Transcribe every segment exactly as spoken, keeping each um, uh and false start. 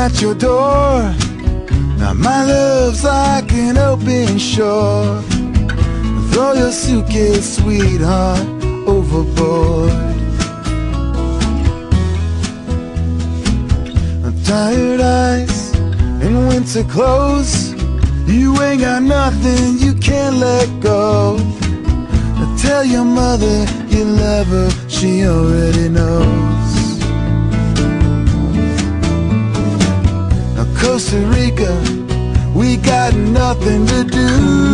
at your door. Now my love's like an open shore. Throw your suitcase, sweetheart, overboard. Tired eyes and winter clothes, you ain't got nothing you can't let go. Now tell your mother you love her, she already knows. Now Costa Rica, we got nothing to do.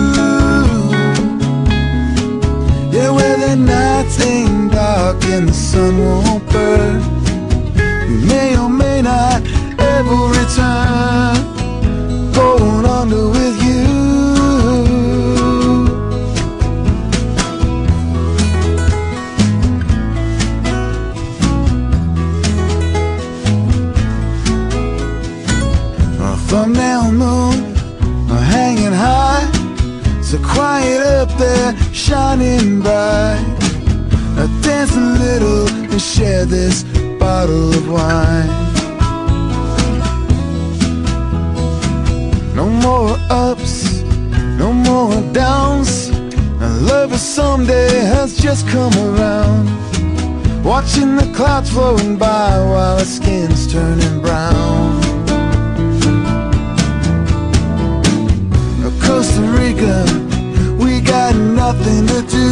Yeah, where the nights ain't dark and the sun won't burn. We may or may not ever return, going under with you. A thumbnail moon hanging high, so quiet up there, shining bright. Now dance a little and share this bottle of wine. No more ups, no more downs. And love someday has just come around. Watching the clouds flowing by while our skin's turning brown. Now Costa Rica, we got nothing to do.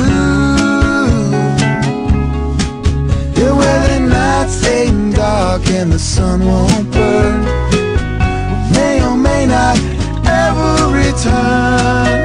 Yeah, where the nights ain't dark and the sun won't burn. May or may not ever return.